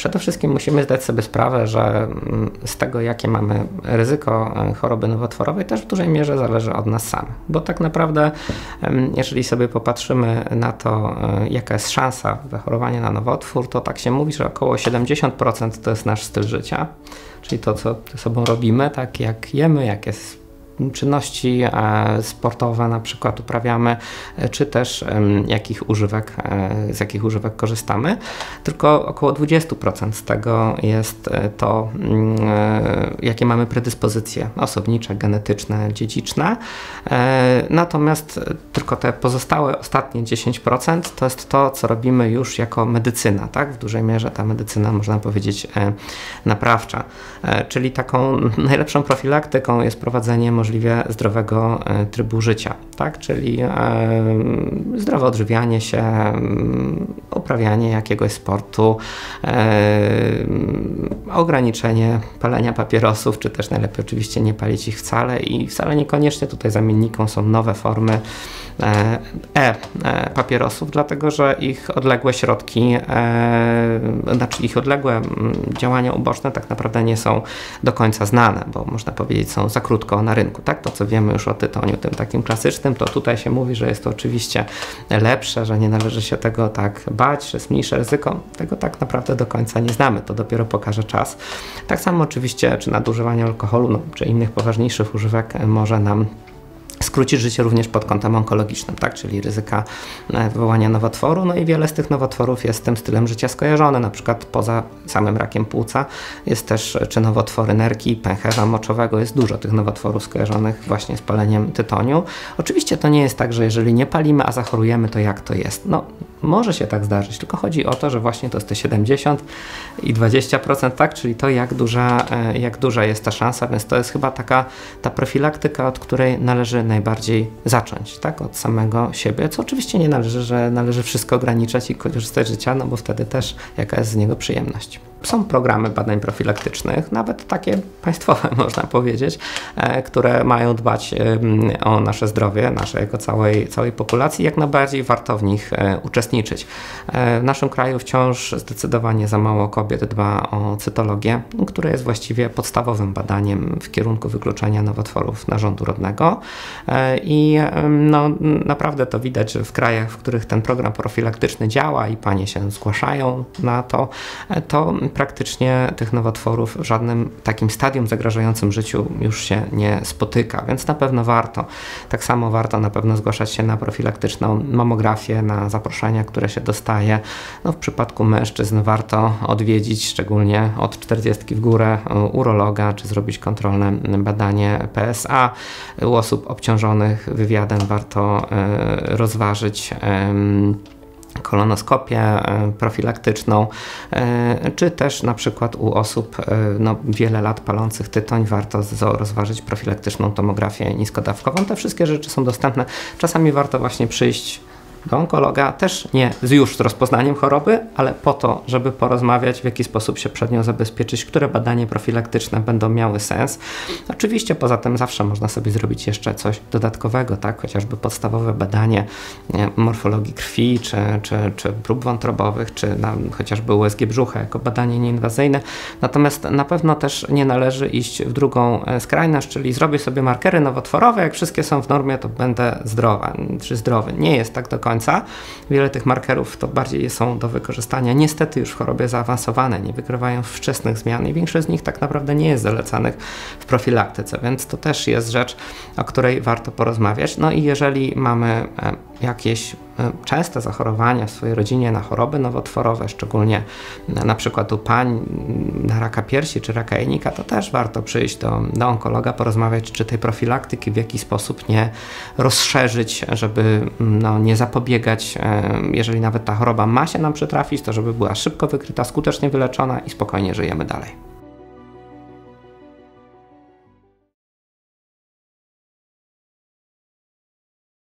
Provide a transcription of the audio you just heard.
Przede wszystkim musimy zdać sobie sprawę, że z tego, jakie mamy ryzyko choroby nowotworowej, też w dużej mierze zależy od nas samych. Bo tak naprawdę, jeżeli sobie popatrzymy na to, jaka jest szansa zachorowania na nowotwór, to tak się mówi, że około 70% to jest nasz styl życia, czyli to, co ze sobą robimy, tak jak jemy, jakie czynności sportowe na przykład uprawiamy, czy też z jakich używek korzystamy. Tylko około 20% z tego jest to, jakie mamy predyspozycje osobnicze, genetyczne, dziedziczne. Natomiast tylko te pozostałe, ostatnie 10% to jest to, co robimy już jako medycyna, tak? W dużej mierze ta medycyna, można powiedzieć, naprawcza. Czyli taką najlepszą profilaktyką jest prowadzenie możliwie zdrowego trybu życia, tak? Czyli zdrowe odżywianie się, uprawianie jakiegoś sportu, ograniczenie palenia papierosów, czy też najlepiej oczywiście nie palić ich wcale i wcale niekoniecznie tutaj zamienniką są nowe formy papierosów, dlatego że ich odległe środki, ich odległe działania uboczne tak naprawdę nie są do końca znane, bo można powiedzieć są za krótko na rynku. Tak? To co wiemy już o tytoniu, tym takim klasycznym, to tutaj się mówi, że jest to oczywiście lepsze, że nie należy się tego tak bać, że jest mniejsze ryzyko. Tego tak naprawdę do końca nie znamy, to dopiero pokaże czas. Tak samo oczywiście, czy nadużywanie alkoholu, czy innych poważniejszych używek może nam skrócić życie również pod kątem onkologicznym, tak? Czyli ryzyka wywołania nowotworu, no i wiele z tych nowotworów jest z tym stylem życia skojarzone, na przykład poza samym rakiem płuca jest też czy nowotwory nerki, pęcherza moczowego, jest dużo tych nowotworów skojarzonych właśnie z paleniem tytoniu. Oczywiście to nie jest tak, że jeżeli nie palimy, a zachorujemy, to jak to jest? No, może się tak zdarzyć, tylko chodzi o to, że właśnie to jest te 70 i 20%, tak? Czyli to jak duża jest ta szansa, więc to jest chyba ta profilaktyka, od której należy najbardziej zacząć, tak? Od samego siebie, co oczywiście nie należy, że należy wszystko ograniczać i korzystać z życia, no bo wtedy też jaka jest z niego przyjemność. Są programy badań profilaktycznych, nawet takie państwowe można powiedzieć, które mają dbać o nasze zdrowie, nasze jako całej populacji. Jak najbardziej warto w nich uczestniczyć. W naszym kraju wciąż zdecydowanie za mało kobiet dba o cytologię, które jest właściwie podstawowym badaniem w kierunku wykluczenia nowotworów narządu rodnego. I no, naprawdę to widać, że w krajach, w których ten program profilaktyczny działa i panie się zgłaszają na to praktycznie tych nowotworów w żadnym takim stadium zagrażającym życiu już się nie spotyka, więc na pewno warto. Tak samo warto na pewno zgłaszać się na profilaktyczną mamografię, na zaproszenia, które się dostaje. No, w przypadku mężczyzn warto odwiedzić, szczególnie od 40 w górę, urologa, czy zrobić kontrolne badanie PSA. U osób obciążonych wywiadem warto rozważyć kolonoskopię profilaktyczną, czy też na przykład u osób wiele lat palących tytoń warto rozważyć profilaktyczną tomografię niskodawkową. Te wszystkie rzeczy są dostępne. Czasami warto właśnie przyjść do onkologa, też nie już z rozpoznaniem choroby, ale po to, żeby porozmawiać, w jaki sposób się przed nią zabezpieczyć, które badania profilaktyczne będą miały sens. Oczywiście poza tym zawsze można sobie zrobić jeszcze coś dodatkowego, tak? Chociażby podstawowe badanie morfologii krwi, czy prób wątrobowych, czy chociażby USG brzucha jako badanie nieinwazyjne. Natomiast na pewno też nie należy iść w drugą skrajność, czyli zrobię sobie markery nowotworowe, jak wszystkie są w normie, to będę zdrowa, czy zdrowy. Nie jest tak do końca. Wiele tych markerów to bardziej są do wykorzystania niestety już w chorobie zaawansowanej, nie wykrywają wczesnych zmian i większość z nich tak naprawdę nie jest zalecanych w profilaktyce, więc to też jest rzecz, o której warto porozmawiać. No i jeżeli mamy jakieś częste zachorowania w swojej rodzinie na choroby nowotworowe, szczególnie na przykład u pań na raka piersi czy raka jajnika, to też warto przyjść do onkologa, porozmawiać, czy tej profilaktyki w jakiś sposób nie rozszerzyć, żeby nie zapobiegać, jeżeli nawet ta choroba ma się nam przytrafić, to żeby była szybko wykryta, skutecznie wyleczona i spokojnie żyjemy dalej.